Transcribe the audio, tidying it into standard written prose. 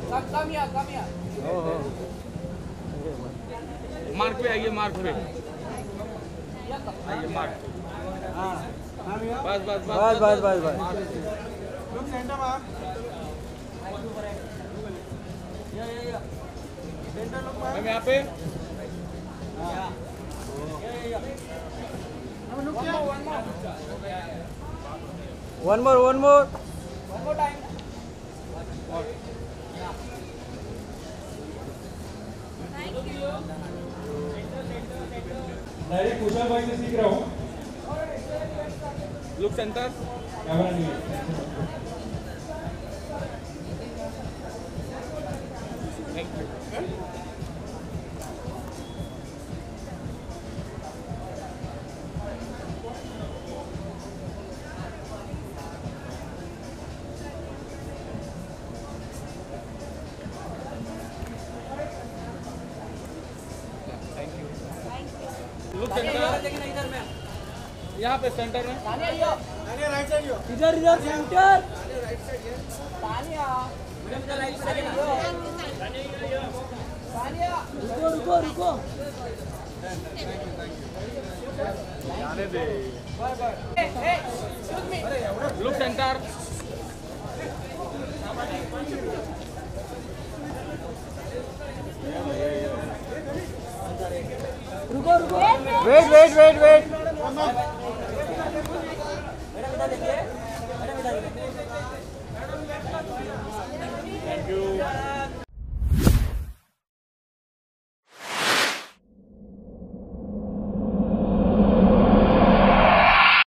Mark पे आइए, mark पे आइए, मार्क। बस बस बस बस बस बस। मैम यहाँ पे one more time. Direct Kushal भाई से सीख रहा हूँ। लुक सेंटर, कैमरा नहीं है। लुक सेंटर, यहाँ पे सेंटर में। राइट साइड इधर सेंटर। रुको। लुक सेंटर, रुको। वेट।